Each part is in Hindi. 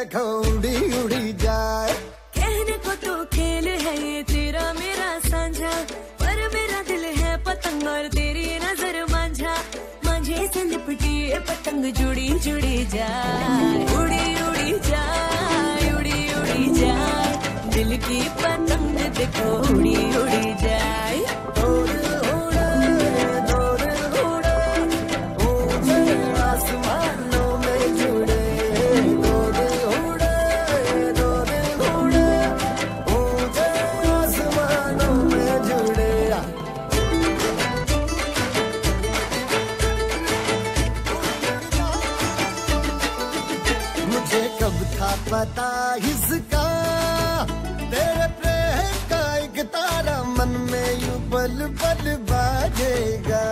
देखो उड़ी उड़ी जाए। कहने को तो खेल है ये तेरा मेरा साझा, पर मेरा दिल है पतंग और तेरी नजर मांझा। मांझे से लिपटी ये पतंग जुड़ी जुड़ी जाए, उड़ी उड़ी जाए, उड़ी उड़ी जाए। दिल की पतंग देखो उड़ी उड़ी जाए। आसमानों में जुड़े दो दिल उड़े, दो दिल उड़े, ऊंचे आसमानों में जुड़े। मुझे कब था पता इसका, तेरे प्रेम का एक तारा मन में यूं पल पल बाजेगा।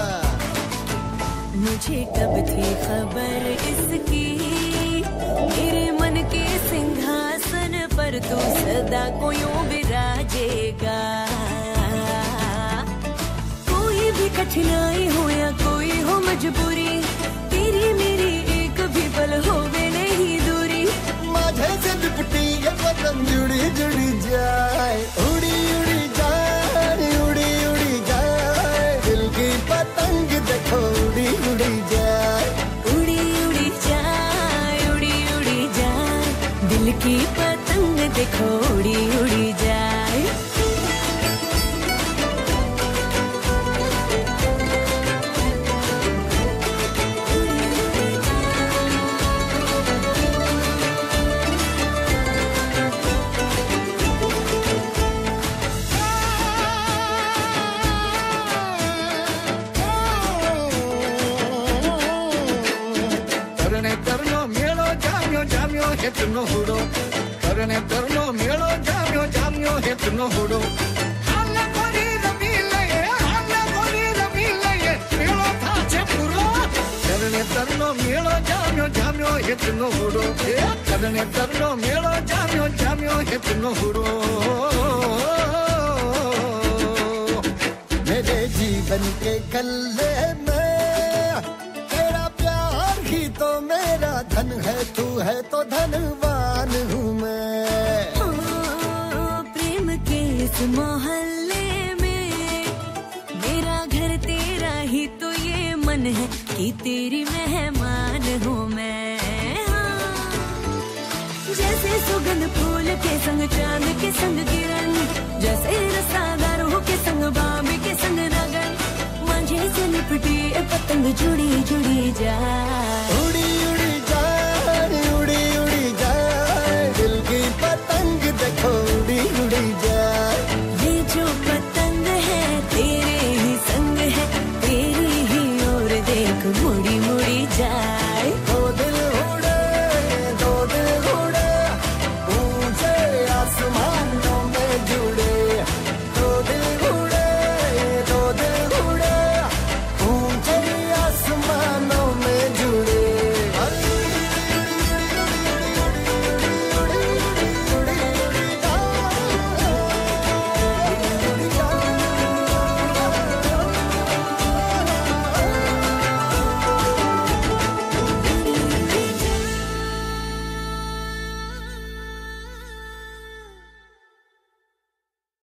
मुझे कब थी खबर इसकी, मेरे मन के सिंहासन पर तू सदा को यूं विराजेगा। कोई भी कठिनाई हो या कोई हो मजबूरी, तेरी मेरी एक भी पल होवे नहीं दूरी। माझे से लिपटी ये पतंग जुड़ी जुड़ी जाए, उड़ी उड़ी जाए, उड़ी उड़ी जाए। दिल की पतंग देखो उड़ी उड़ी जाए, उड़ी उड़ी जाए, उड़ी उड़ी जाए। दिल की पतंग देखो उड़ी उड़ी जाए। हेतनो हुडो करने तरनो मेलो जाम्यो जाम्यो हेतनो हुडो। हाना कोरी रबी लये, हाना कोरी रबी लये, मेलो थाचे पुरो। करने तरनो मेलो जाम्यो जाम्यो हेतनो हुडो, करने तरनो मेलो जाम्यो जाम्यो हेतनो हुडो। मेरे जीवन के कल्ले में तेरा प्यार ही तो मेरा धन है, तू है तो धनवान हूँ मैं। प्रेम के इस मोहल्ले में मेरा घर तेरा ही तो ये मन है कि तेरी मेहमान हूँ मैं। जैसे सुगंध फूल के संग चांद के संग किरण, जैसे रसादारों के संग बाबे के संग नगन। मांझे से लिपटी पतंग जुड़ी जुड़ी जाए, उड़ी